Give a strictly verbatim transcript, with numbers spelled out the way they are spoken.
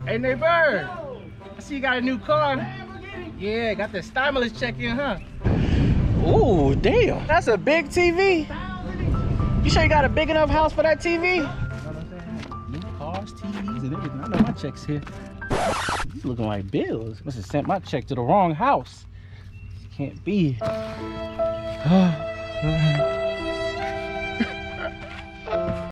Hey, neighbor. I see you got a new car. Yeah, got the stimulus check in, huh? Ooh, damn. That's a big T V. You sure you got a big enough house for that T V? You know what I'm saying? New cars, T Vs, and everything. I know my check's here. These looking like bills. Must have sent my check to the wrong house. Can't be.